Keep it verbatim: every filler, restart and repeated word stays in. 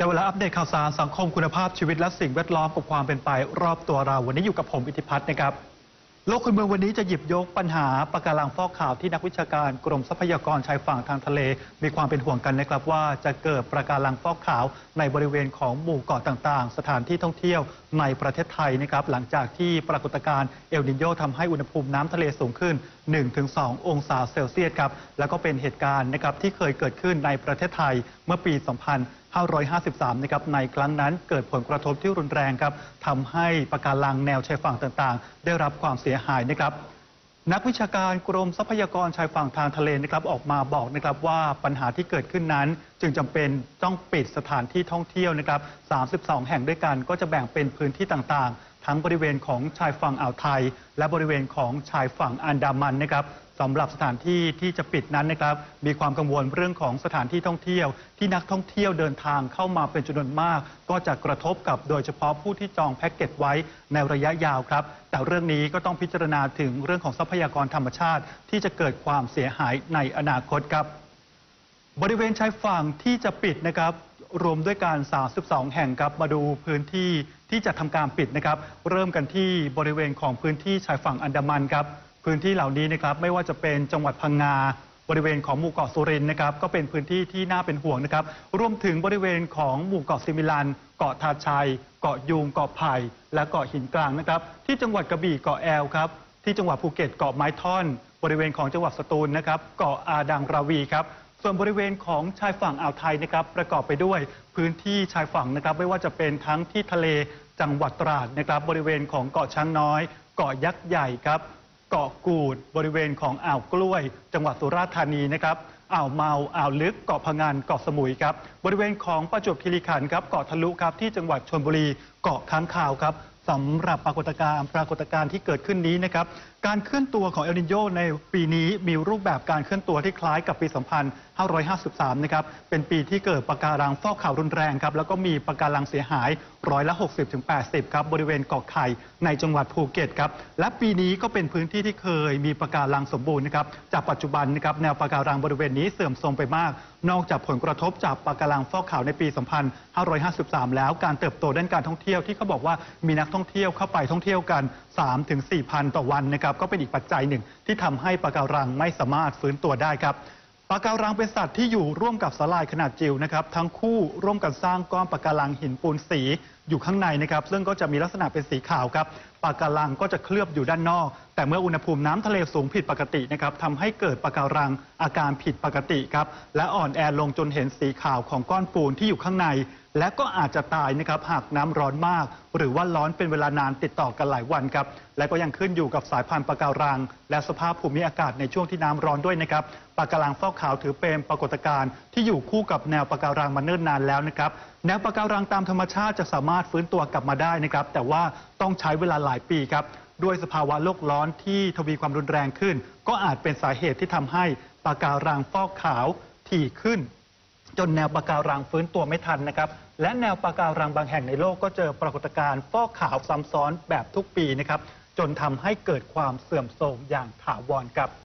เวลาอัปเดตข่าวสารสังคมคุณภาพชีวิตและสิ่งแวดล้อมกับความเป็นไปรอบตัวเราวันนี้อยู่กับผมอิทธิพัฒน์นะครับโลกคนเมืองวันนี้จะหยิบยกปัญหาปะการังฟอกขาวที่นักวิชาการกรมทรัพยากรชายฝั่งทางทะเลมีความเป็นห่วงกันนะครับว่าจะเกิดปะการังฟอกขาวในบริเวณของหมู่เกาะต่างๆสถานที่ท่องเที่ยวในประเทศไทยนะครับหลังจากที่ปรากฏการณ์เอลนิโญทำให้อุณหภูมิน้ำทะเลสูงขึ้น หนึ่งถึงสอง องศาเซลเซียสครับแล้วก็เป็นเหตุการณ์นะครับที่เคยเกิดขึ้นในประเทศไทยเมื่อปี สองพันห้าร้อยห้าสิบสาม นะครับในครั้งนั้นเกิดผลกระทบที่รุนแรงครับทำให้ปะการังแนวชายฝั่งต่างๆได้รับความเสียหายนะครับนักวิชาการกรมทรัพยากรชายฝั่งทางทะเลนะครับออกมาบอกนะครับว่าปัญหาที่เกิดขึ้นนั้นจึงจำเป็นต้องปิดสถานที่ท่องเที่ยวนะครับสามสิบสองแห่งด้วยกันก็จะแบ่งเป็นพื้นที่ต่างๆทั้งบริเวณของชายฝั่งอ่าวไทยและบริเวณของชายฝั่งอันดามันนะครับสำหรับสถานที่ที่จะปิดนั้นนะครับมีความกังวลเรื่องของสถานที่ท่องเที่ยวที่นักท่องเที่ยวเดินทางเข้ามาเป็นจำนวนมากก็จะกระทบกับโดยเฉพาะผู้ที่จองแพ็กเกจไว้ในระยะยาวครับแต่เรื่องนี้ก็ต้องพิจารณาถึงเรื่องของทรัพยากรธรรมชาติที่จะเกิดความเสียหายในอนาคตครับบริเวณชายฝั่งที่จะปิดนะครับรวมด้วยการสามสิบสองแห่งครับมาดูพื้นที่ที่จะทำการปิดนะครับเริ่มกันที่บริเวณของพื้นที่ชายฝั่งอันดามันครับพื้นที่เหล่านี้นะครับไม่ว่าจะเป็นจังหวัดพังงาบริเวณของหมู่เกาะสุรินทร์นะครับก็เป็นพื้นที่ที่น่าเป็นห่วงนะครับรวมถึงบริเวณของหมู่เกาะซิมิลันเกาะทาชัยเกาะยูงเกาะไผ่และเกาะหินกลางนะครับที่จังหวัดกระบี่เกาะแอลครับที่จังหวัดภูเก็ตเกาะไม้ท่อนบริเวณของจังหวัดสตูลนะครับเกาะอาดังราวีครับส่วนบริเวณของชายฝั่งอ่าวไทยนะครับประกอบไปด้วยพื้นที่ชายฝั่งนะครับไม่ว่าจะเป็นทั้งที่ทะเลจังหวัดตราดนะครับบริเวณของเกาะช้างน้อยเกาะยักษ์ใหญ่ครับเกาะกูดบริเวณของอ่าวกล้วยจังหวัดสุราษฎร์ธานีนะครับอ่าวเมาอ่าวลึกเกาะพะงันเกาะสมุยครับบริเวณของประจวบคีรีขันธ์ครับเกาะทะลุครับที่จังหวัดชลบุรีเกาะค้างคาวครับสำหรับปรากฏการณ์ปรากฏการณ์ที่เกิดขึ้นนี้นะครับการเคลื่อนตัวของเอลนิโญในปีนี้มีรูปแบบการเคลื่อนตัวที่คล้ายกับปี สองพันห้าร้อยห้าสิบสาม นะครับเป็นปีที่เกิดปะการังฟอกขาวรุนแรงครับแล้วก็มีปะการังเสียหายร้อยละ หกสิบถึงแปดสิบ ครับบริเวณเกาะไข่ในจังหวัดภูเก็ตครับและปีนี้ก็เป็นพื้นที่ที่เคยมีปะการังสมบูรณ์นะครับจากปัจจุบันนะครับแนวปะการังบริเวณนี้เสื่อมโทรมไปมากนอกจากผลกระทบจากปะการังฟอกขาวในปี สองพันห้าร้อยห้าสิบสาม แล้วการเติบโตด้านการท่องเที่ยวที่เขาบอกว่ามีนักท่องเที่ยวเข้าไปท่องเที่ยวกัน สามถึงสี่ พันต่อวันนะครับก็เป็นอีกปัจจัยหนึ่งที่ทำให้ปะการังไม่สามารถฟื้นตัวได้ครับปะการังเป็นสัตว์ที่อยู่ร่วมกับสาหร่ายขนาดจิ๋วนะครับทั้งคู่ร่วมกันสร้างก้อนปะการังหินปูนสีอยู่ข้างในนะครับซึ่งก็จะมีลักษณะเป็นสีขาวครับปะการังก็จะเคลือบอยู่ด้านนอกแต่เมื่ออุณหภูมิน้ำทะเลสูงผิดปกตินะครับทำให้เกิดปะการังอาการผิดปกติครับและอ่อนแอลงจนเห็นสีขาวของก้อนปูนที่อยู่ข้างในและก็อาจจะตายนะครับหากน้ำร้อนมากหรือว่าร้อนเป็นเวลานานติดต่อกันหลายวันครับและก็ยังขึ้นอยู่กับสายพันธุ์ปะการังและสภาพภูมิอากาศในช่วงที่น้ำร้อนด้วยนะครับปะการังฟอกขาวถือเป็นปรากฏการณ์ที่อยู่คู่กับแนวปะการังมาเนิ่นนานแล้วนะครับแนวปะการังตามธรรมชาติจะสามารถฟื้นตัวกลับมาได้นะครับแต่ว่าต้องใช้เวลาหลายปีครับด้วยสภาวะโลกร้อนที่ทวีความรุนแรงขึ้นก็อาจเป็นสาเหตุที่ทำให้ปะการังฟอกขาวถี่ขึ้นจนแนวปะการังฟื้นตัวไม่ทันนะครับและแนวปะการังบางแห่งในโลกก็เจอปรากฏการณ์ฟอกขาวซ้ำซ้อนแบบทุกปีนะครับจนทำให้เกิดความเสื่อมโทรมอย่างถาวรครับ